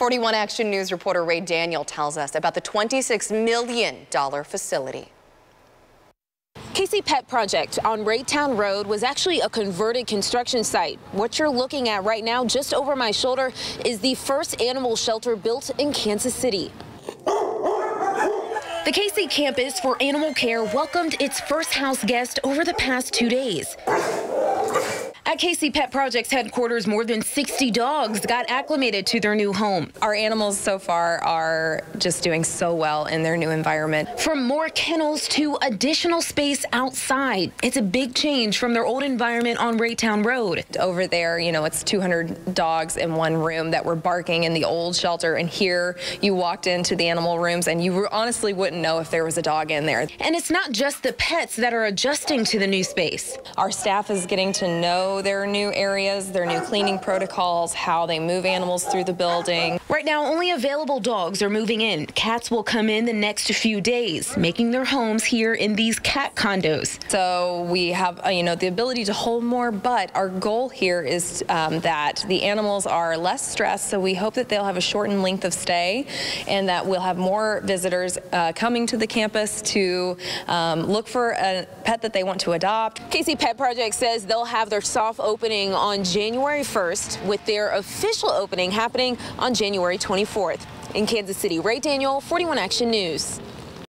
41 Action News reporter Ray Daniel tells us about the $26 million facility. Casey Pet Project on Raytown Road was actually a converted construction site. What you're looking at right now, just over my shoulder, is the first animal shelter built in Kansas City. The Casey campus for animal care welcomed its first house guest over the past 2 days. At Casey Pet Project's headquarters, more than 60 dogs got acclimated to their new home. Our animals so far are just doing so well in their new environment. From more kennels to additional space outside. It's a big change from their old environment on Raytown Road. Over there, it's 200 dogs in one room that were barking in the old shelter, and here you walked into the animal rooms and you honestly wouldn't know if there was a dog in there. And it's not just the pets that are adjusting to the new space. Our staff is getting to know their new areas, their new cleaning protocols, how they move animals through the building. Right now, only available dogs are moving in. Cats will come in the next few days, making their homes here in these cat condos. So we have, the ability to hold more, but our goal here is that the animals are less stressed, so we hope that they'll have a shortened length of stay and that we'll have more visitors coming to the campus to look for a pet that they want to adopt. Casey Pet Project says they'll have their soft opening on January 1st, with their official opening happening on January 24th. In Kansas City, Ray Daniel, 41 Action News.